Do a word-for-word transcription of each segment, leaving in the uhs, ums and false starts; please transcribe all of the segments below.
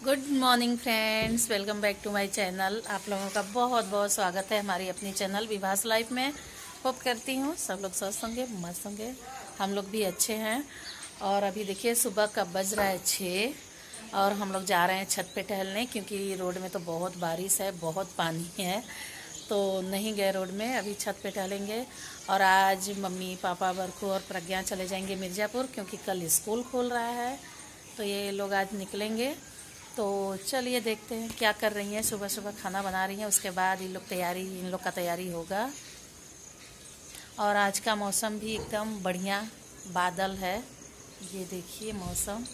Good morning friends, welcome back to my channel. आप लोगों का बहुत बहुत स्वागत है हमारी अपनी चैनल विभास लाइफ में। होप करती हूँ सब लोग स्वस्थ होंगे, मस्त होंगे। हम लोग भी अच्छे हैं। और अभी देखिए सुबह का बज रहा है छः और हम लोग जा रहे हैं छत पे टहलने, क्योंकि रोड में तो बहुत बारिश है, बहुत पानी है, तो नहीं गए रोड में। अभी छत पे टहलेंगे। और आज मम्मी पापा बरकू और प्रज्ञा चले जाएंगे मिर्ज़ापुर, क्योंकि कल स्कूल खोल रहा है, तो ये लोग आज निकलेंगे। तो चलिए देखते हैं क्या कर रही हैं। सुबह सुबह खाना बना रही हैं, उसके बाद इन लोग तैयारी इन लोग का तैयारी होगा। और आज का मौसम भी एकदम बढ़िया, बादल है, ये देखिए मौसम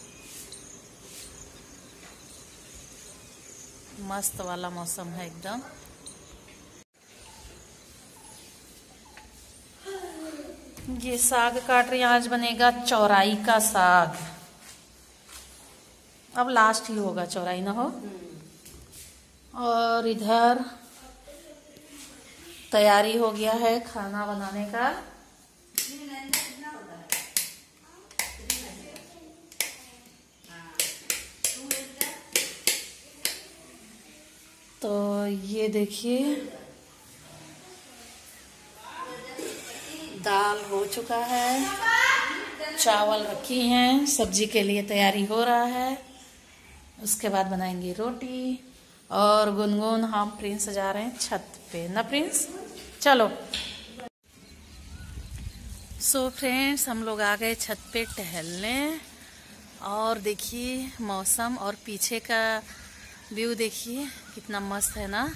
मस्त वाला मौसम है एकदम। ये साग काट रही हैं, आज बनेगा चौराई का साग। अब लास्ट ही होगा, चौराई ना हो। और इधर तैयारी हो गया है खाना बनाने का। तो ये देखिए दाल हो चुका है, चावल रखी हैं, सब्जी के लिए तैयारी हो रहा है। उसके बाद बनाएंगे रोटी। और गुनगुन हम प्रिंस जा रहे हैं छत पे ना प्रिंस, चलो। सो फ्रेंड्स, हम लोग आ गए छत पे टहलने। और देखिए मौसम और पीछे का व्यू देखिए कितना मस्त है ना।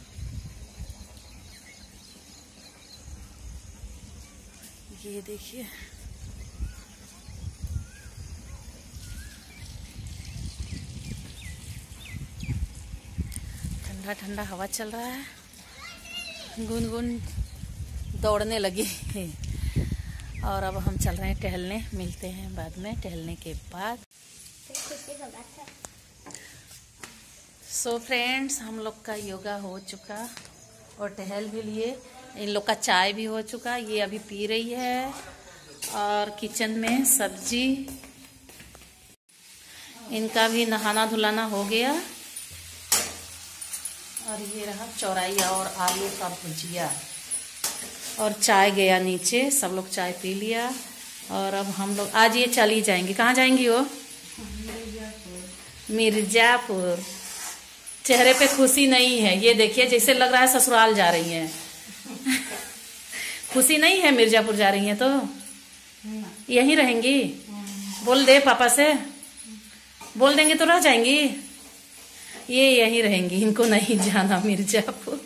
ये देखिए ठंडा ठंडा हवा चल रहा है, गुनगुन दौड़ने लगी। और अब हम चल रहे हैं टहलने, मिलते हैं बाद में टहलने के बाद। सो फ्रेंड्स, हम लोग का योगा हो चुका और टहल भी लिए। इन लोग का चाय भी हो चुका, ये अभी पी रही है। और किचन में सब्जी, इनका भी नहाना धुलाना हो गया। और ये रहा चौराई और आलू का भुजिया। और चाय गया नीचे, सब लोग चाय पी लिया। और अब हम लोग आज ये चली जाएंगी। कहाँ जाएंगी वो? मिर्जापुर। चेहरे पे खुशी नहीं है, ये देखिए जैसे लग रहा है ससुराल जा रही हैं। खुशी नहीं है, मिर्जापुर जा रही हैं तो यहीं रहेंगी। बोल दे पापा से, बोल देंगे तो रह जाएंगी। ये यहीं रहेंगी, इनको नहीं जाना मिर्जापुर।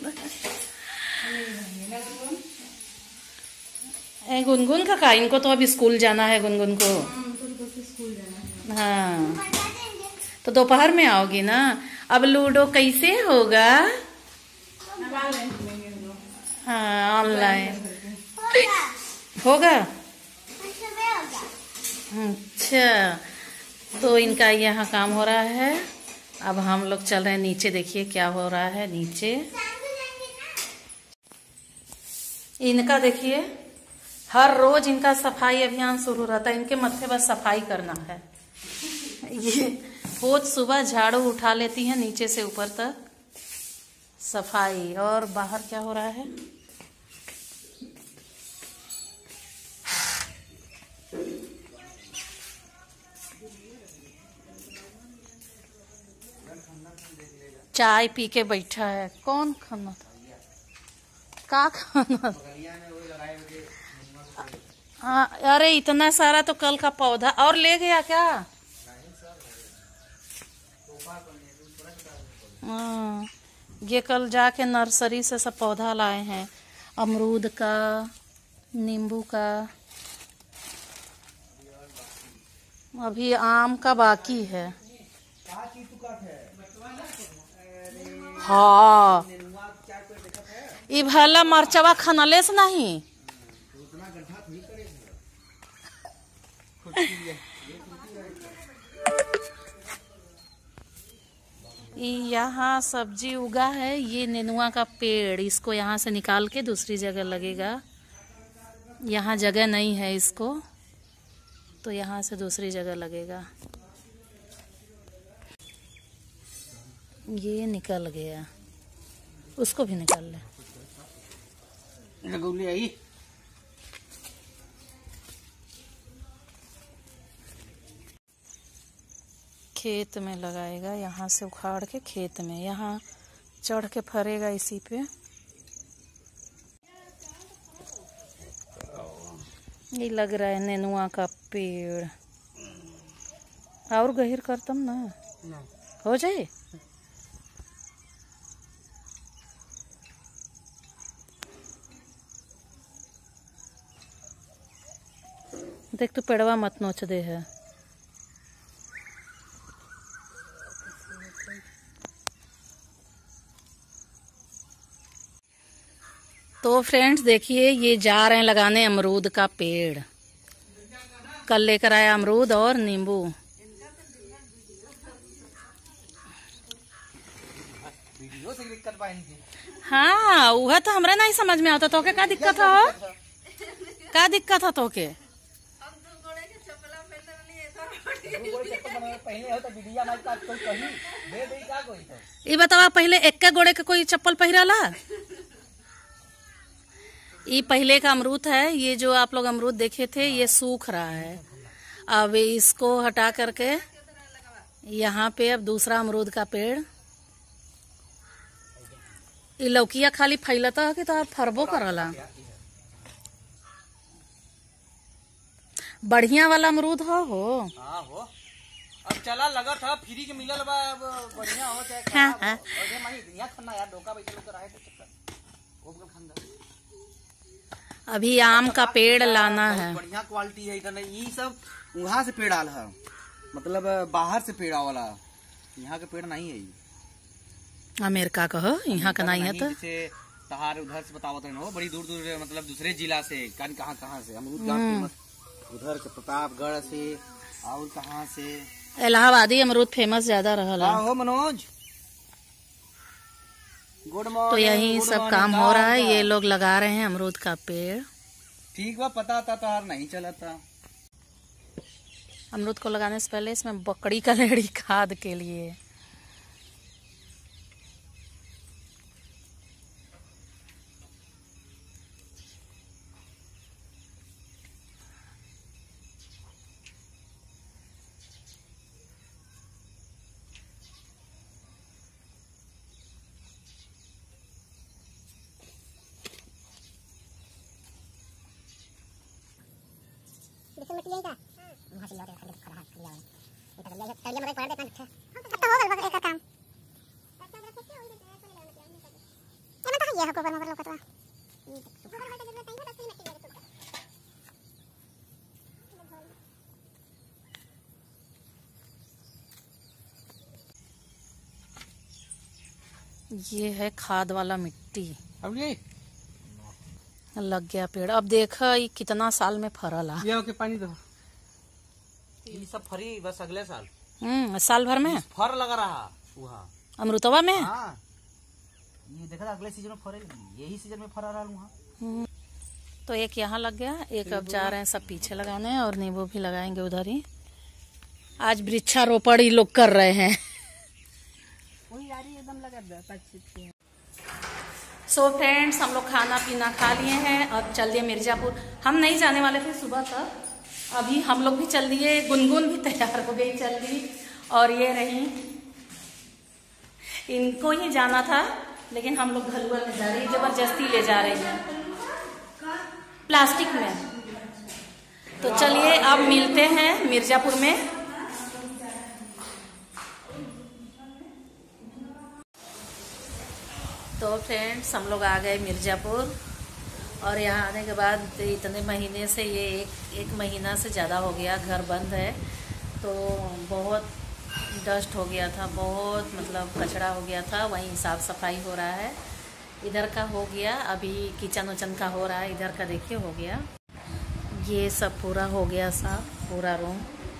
गुनगुन का का इनको तो अभी स्कूल जाना है, गुनगुन को। हाँ, तो दोपहर में आओगी ना। अब लूडो कैसे होगा? हाँ, ऑनलाइन होगा। अच्छा, तो इनका यहाँ काम हो रहा है। अब हम लोग चल रहे हैं नीचे, देखिए क्या हो रहा है नीचे। इनका देखिए हर रोज इनका सफाई अभियान शुरू रहता है। इनके मत्थे बस सफाई करना है। ये रोज सुबह झाड़ू उठा लेती हैं नीचे से ऊपर तक सफाई। और बाहर क्या हो रहा है? चाय पी के बैठा है। कौन खाना था? का खाना? हाँ, अरे इतना सारा तो कल का पौधा और ले गया क्या? हाँ, ये कल जाके नर्सरी से सब पौधा लाए हैं, अमरूद का, नींबू का। अभी आम का बाकी है। हाँ, ई भला मरचवा खनले से नहीं। यहाँ सब्जी उगा है, ये नेनुआ का पेड़, इसको यहाँ से निकाल के दूसरी जगह लगेगा। यहाँ जगह नहीं है इसको, तो यहाँ से दूसरी जगह लगेगा। ये निकल गया, उसको भी निकाल ले। लगौली आई खेत में लगाएगा, यहाँ से उखाड़ के खेत में, यहाँ चढ़ के फरेगा इसी पे। ये लग रहा है नेनुआ का पेड़। और गहिर करतम ना हो जाए। देख तू पेड़वा मत नोच दे है। तो फ्रेंड्स देखिए, ये जा रहे हैं लगाने अमरूद का पेड़। कल लेकर आया अमरूद और नींबू। हाँ वह तो हमरा नहीं समझ में आता। तो के का दिक्कत हो? का दिक्कत है तो के? ये बतावा, पहले एक गोड़े के कोई चप्पल पहिराला? ये पहले का अमरूद है। ये जो आप लोग अमरूद देखे थे ये सूख रहा है। अब इसको हटा करके यहाँ पे अब दूसरा अमरूद का पेड़। ये लौकिया खाली फैलता है कि तो आप फरबो करला। बढ़िया वाला अमरूद हो हो। हाँ हो। अब चला लगा था फ्री के मिलल बा, अब बढ़िया हो चाहे हाँ, खराब हाँ। हो। और ये माही दुनिया खन्ना यार डोका बैठे लोग रहे तो वो भी खंदा। अभी आम का पेड़ लाना है। बढ़िया क्वालिटी है इतना। ये सब वहाँ से पेड़ आल है, मतलब बाहर से पेड़ आवला। यहाँ का पेड़ नहीं है ये। अमेरिका का हो, यहाँ का नहीं है। तो जैसे तहार उधर से बतावत रहे हो, बड़ी दूर दूर मतलब दूसरे जिला से, कहाँ कहाँ से अमरूद का फेमस, उधर से प्रतापगढ़ से और कहाँ से। इलाहाबादी अमरूद फेमस ज्यादा रहा हो मनोज। Good morning. तो यही सब काम हो रहा है। ये लोग लगा रहे हैं अमरूद का पेड़। ठीक बा, पता था तो यार नहीं चला था। अमरूद को लगाने से पहले इसमें बकड़ी का लेड़ी खाद के लिए। बिल्कुल मत लेगा। वहां से लौटे खड़े खड़ा हाथ लिया ये तो गया तलिया में पड़ देता अच्छा। अब तो हो गल बगल का काम। ये मत ये को पर मगर लोकतवा ये है खाद वाला मिट्टी। अब ये लग गया पेड़। अब देखा ये कितना साल में फरला। ये ओके पानी दो। ये सब फरी बस अगले साल। हम्म साल भर में फर लगा रहा वहाँ अमृतवा में। हाँ ये देखा अगले सीजन में फरे, यही सीजन में फरा रहा वहाँ। तो एक यहाँ लग गया, एक अब जा रहे हैं सब पीछे लगाने, और नींबू भी लगाएंगे उधर ही। आज वृक्षारोपण ही लोग कर रहे हैं। सो फ्रेंड्स, हम लोग खाना पीना खा लिए हैं। अब चल दिए मिर्जापुर। हम नहीं जाने वाले थे सुबह तक, अभी हम लोग भी चल दिए। गुनगुन भी तैयार हो गई, चल दी। और ये रही, इनको ही जाना था लेकिन हम लोग घलुआ में जा रही है, जबरदस्ती ले जा रही है प्लास्टिक में। तो चलिए अब मिलते हैं मिर्जापुर में। तो फ्रेंड्स, हम लोग आ गए मिर्जापुर। और यहाँ आने के बाद इतने महीने से, ये एक एक महीना से ज़्यादा हो गया घर बंद है, तो बहुत डस्ट हो गया था, बहुत मतलब कचरा हो गया था। वहीं साफ़ सफाई हो रहा है। इधर का हो गया, अभी किचन उचन का हो रहा है। इधर का देखिए हो गया, ये सब पूरा हो गया साफ, पूरा रूम।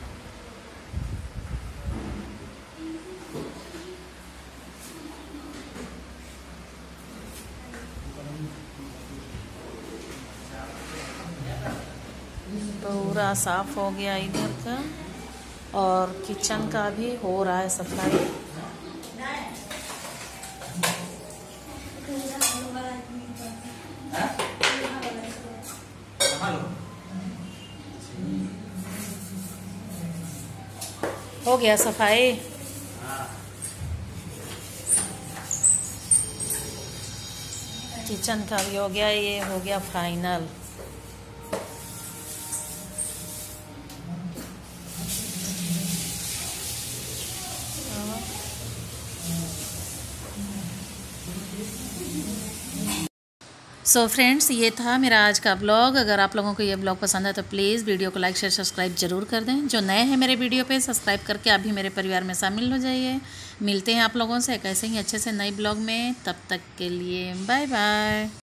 पूरा साफ हो गया इधर का, और किचन का भी हो रहा है सफाई। हो गया सफाई। किचन का भी हो गया, ये हो गया फाइनल। सो so फ्रेंड्स, ये था मेरा आज का ब्लॉग। अगर आप लोगों को ये ब्लॉग पसंद है तो प्लीज़ वीडियो को लाइक शेयर सब्सक्राइब जरूर कर दें। जो नए हैं मेरे वीडियो पे, सब्सक्राइब करके आप भी मेरे परिवार में शामिल हो जाइए। मिलते हैं आप लोगों से कैसे ही अच्छे से नए ब्लॉग में। तब तक के लिए बाय बाय।